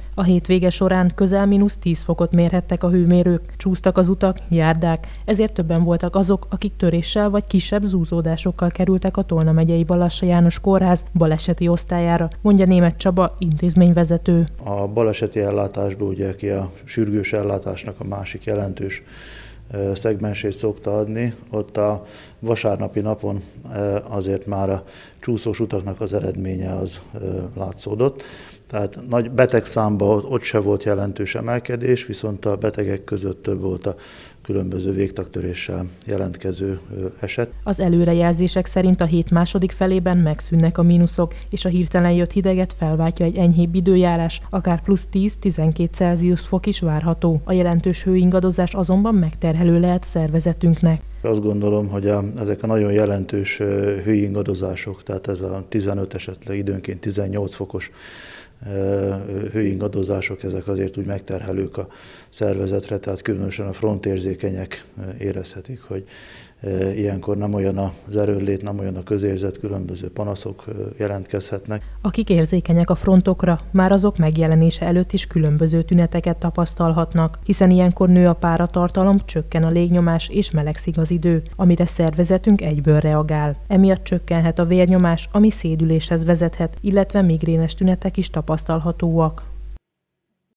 A hétvége során közel -10 fokot mérhettek a hőmérők, csúsztak az utak, járdák, ezért többen voltak azok, akik töréssel vagy kisebb zúzódásokkal kerültek a Tolna megyei Balassa János Kórház baleseti osztályára, mondja Németh Csaba, intézményvezető. A baleseti ellátásból ugye ki a sürgős ellátásnak a másik jelentős szegmensét szokta adni. Ott a vasárnapi napon azért már a csúszós utaknak az eredménye az látszódott. Tehát nagy betegszámban ott se volt jelentős emelkedés, viszont a betegek között több volt a különböző végtagtöréssel jelentkező eset. Az előrejelzések szerint a hét második felében megszűnnek a mínuszok, és a hirtelen jött hideget felváltja egy enyhébb időjárás, akár +10-12 Celsius fok is várható. A jelentős hőingadozás azonban megterhelő lehet szervezetünknek. Azt gondolom, hogy ezek a nagyon jelentős hőingadozások, tehát ez a 15, esetleg időnként 18 fokos hőingadozások, ezek azért úgy megterhelők a szervezetre, tehát különösen a frontérzékenyek érezhetik, hogy ilyenkor nem olyan az erőnlét, nem olyan a közérzet, különböző panaszok jelentkezhetnek. Akik érzékenyek a frontokra, már azok megjelenése előtt is különböző tüneteket tapasztalhatnak, hiszen ilyenkor nő a páratartalom, csökken a légnyomás és melegszik az idő, amire szervezetünk egyből reagál. Emiatt csökkenhet a vérnyomás, ami szédüléshez vezethet, illetve migrénes tünetek is tapasztalhatóak.